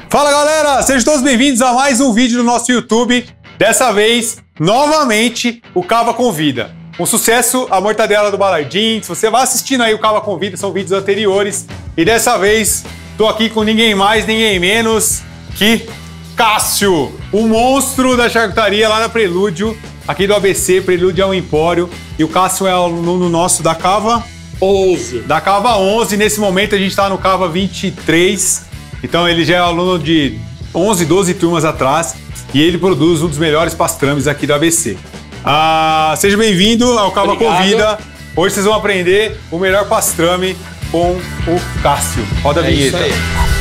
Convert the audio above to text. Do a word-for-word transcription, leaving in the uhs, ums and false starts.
Fala galera, sejam todos bem-vindos a mais um vídeo do nosso YouTube. Dessa vez, novamente, o Cava Convida. Um sucesso, a mortadela do Balardim. Se você vai assistindo aí o Cava Convida, são vídeos anteriores. E dessa vez, tô aqui com ninguém mais, ninguém menos que Cássio, o monstro da charcutaria lá na Prelúdio, aqui do A B C. Prelúdio é um empório. E o Cássio é aluno nosso da Cava onze. Da Cava onze. Nesse momento a gente tá no Cava vinte e três. Então ele já é aluno de onze, doze turmas atrás. E ele produz um dos melhores pastrames aqui do A B C. Ah, seja bem-vindo ao Cava Obrigado. Convida. Hoje vocês vão aprender o melhor pastrame com o Cássio. Roda a É vinheta. isso aí.